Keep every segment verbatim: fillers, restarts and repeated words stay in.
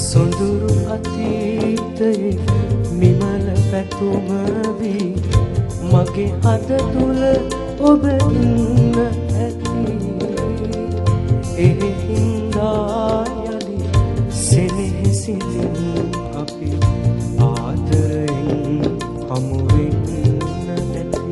සොඳුරු අතීතයේ නිමල පැතුම වී මගේ හද තුල ඔබ ඉන්න ඇති. ඒ හින්දා යලි සෙනෙහසින් අපි ආදරයෙන් හමු වෙන්න ඇති.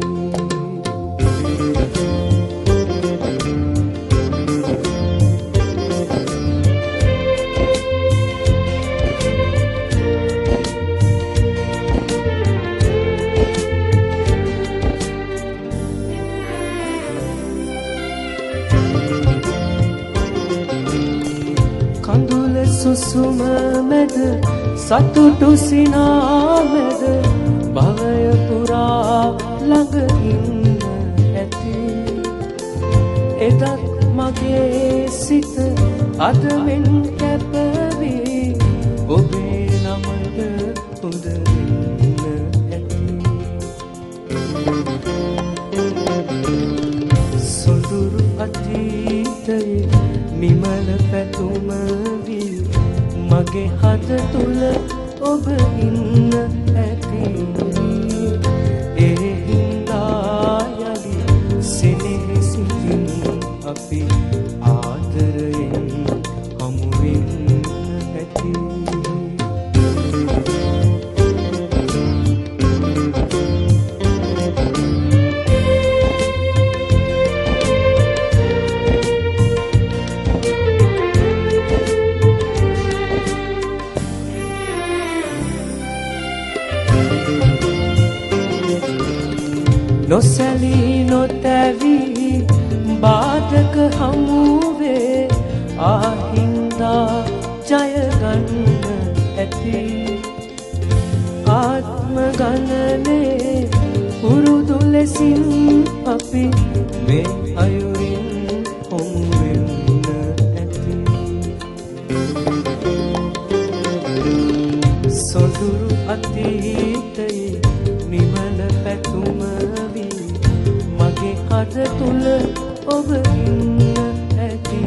කඳුල සුසුම මැද සතුටු සිනා මැද භවය පුරා ළඟ ඉන්න ඇති. එදත් මගේ සිත අද මෙන් කැපවී ඔබේ නමද හොඳ වෙන්න ඇති. සොඳුරු අතීතයේ නිමල පැතුම වී මගේ හද තුල ඔබ ඉන්න ඇති. ඒ හින්දා යලි සෙනෙහසින් අපි ආදරයෙන් හමු වෙන්න ඇති. නොසැලී නොතැවී බාධක හමුවේ ආහින්දා ජයගන්න ඇති. ආත්ම ගණනේ පුරුදු ලෙසින් අපි මේ අයුරින් හමු වෙන්න ඇති. සොඳුරු අතීතයේ නිමල පැතුම මගේ හද තුල ඔබ ඉන්න ඇති.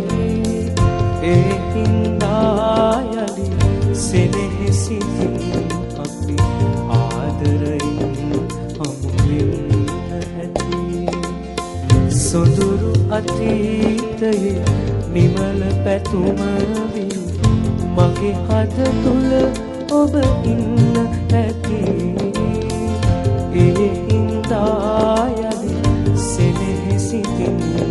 ඒ හින්දා යලි සෙනෙහසින් අපි ආදරයෙන් හමු වෙන්න ඇති. සොඳුරු අතීතයේ නිමල පැතුම වී මගේ හද තුල ඔබ ඉන්න ඇති. ඒ හින්දා යලි සෙනෙහසින්